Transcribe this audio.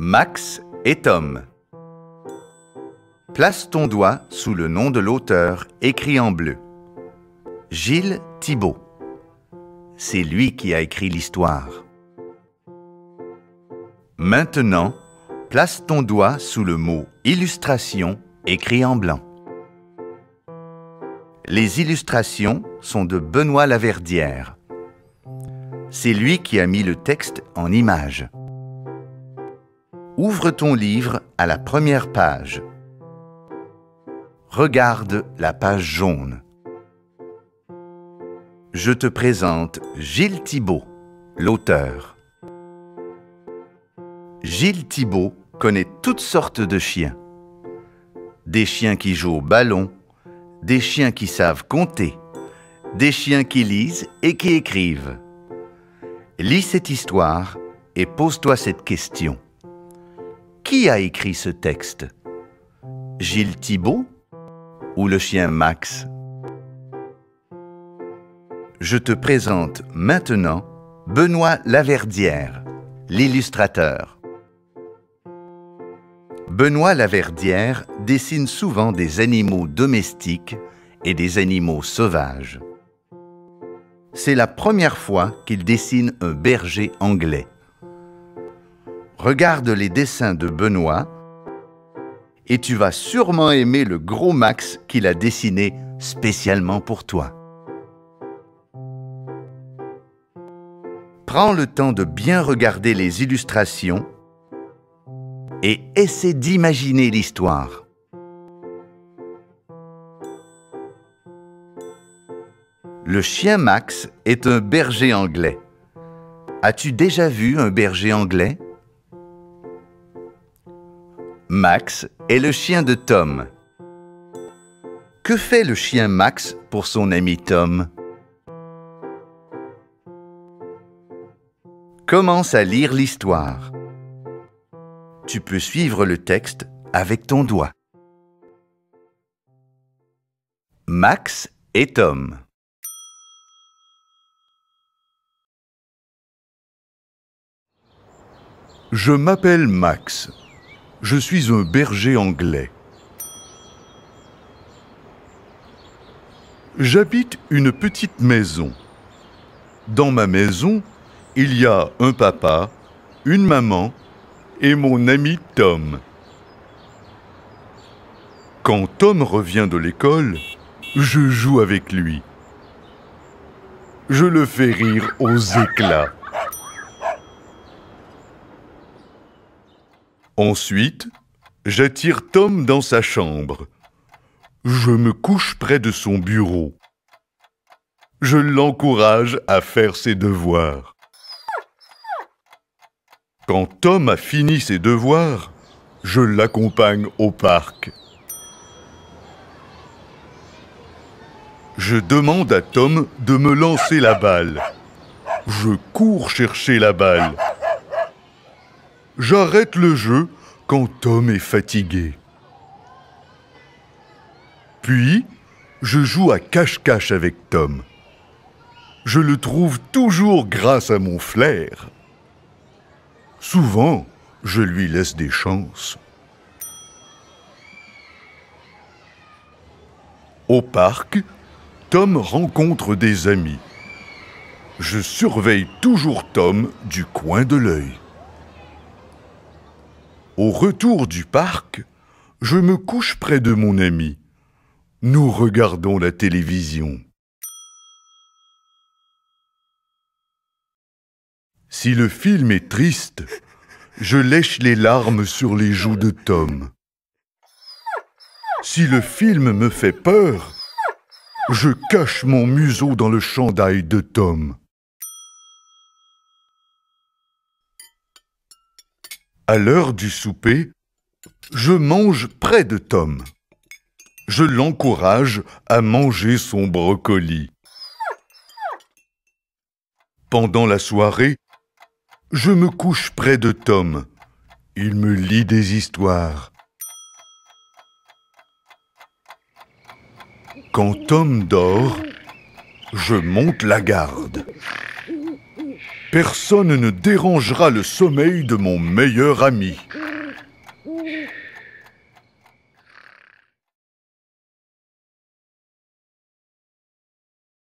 Max et Tom. Place ton doigt sous le nom de l'auteur écrit en bleu. Gilles Thibault. C'est lui qui a écrit l'histoire. Maintenant, place ton doigt sous le mot « illustration » écrit en blanc. Les illustrations sont de Benoît Laverdière. C'est lui qui a mis le texte en images. Ouvre ton livre à la première page. Regarde la page jaune. Je te présente Gilles Thibault, l'auteur. Gilles Thibault connaît toutes sortes de chiens. Des chiens qui jouent au ballon, des chiens qui savent compter, des chiens qui lisent et qui écrivent. Lis cette histoire et pose-toi cette question. Qui a écrit ce texte? Gilles Thibault ou le chien Max? Je te présente maintenant Benoît Laverdière, l'illustrateur. Benoît Laverdière dessine souvent des animaux domestiques et des animaux sauvages. C'est la première fois qu'il dessine un berger anglais. Regarde les dessins de Benoît et tu vas sûrement aimer le gros Max qu'il a dessiné spécialement pour toi. Prends le temps de bien regarder les illustrations et essaie d'imaginer l'histoire. Le chien Max est un berger anglais. As-tu déjà vu un berger anglais? Max est le chien de Tom. Que fait le chien Max pour son ami Tom? Commence à lire l'histoire. Tu peux suivre le texte avec ton doigt. Max et Tom. Je m'appelle Max. Je suis un berger anglais. J'habite une petite maison. Dans ma maison, il y a un papa, une maman et mon ami Tom. Quand Tom revient de l'école, je joue avec lui. Je le fais rire aux éclats. Ensuite, j'attire Tom dans sa chambre. Je me couche près de son bureau. Je l'encourage à faire ses devoirs. Quand Tom a fini ses devoirs, je l'accompagne au parc. Je demande à Tom de me lancer la balle. Je cours chercher la balle. J'arrête le jeu quand Tom est fatigué. Puis, je joue à cache-cache avec Tom. Je le trouve toujours grâce à mon flair. Souvent, je lui laisse des chances. Au parc, Tom rencontre des amis. Je surveille toujours Tom du coin de l'œil. Au retour du parc, je me couche près de mon ami. Nous regardons la télévision. Si le film est triste, je lèche les larmes sur les joues de Tom. Si le film me fait peur, je cache mon museau dans le chandail de Tom. À l'heure du souper, je mange près de Tom. Je l'encourage à manger son brocoli. Pendant la soirée, je me couche près de Tom. Il me lit des histoires. Quand Tom dort, je monte la garde. Personne ne dérangera le sommeil de mon meilleur ami.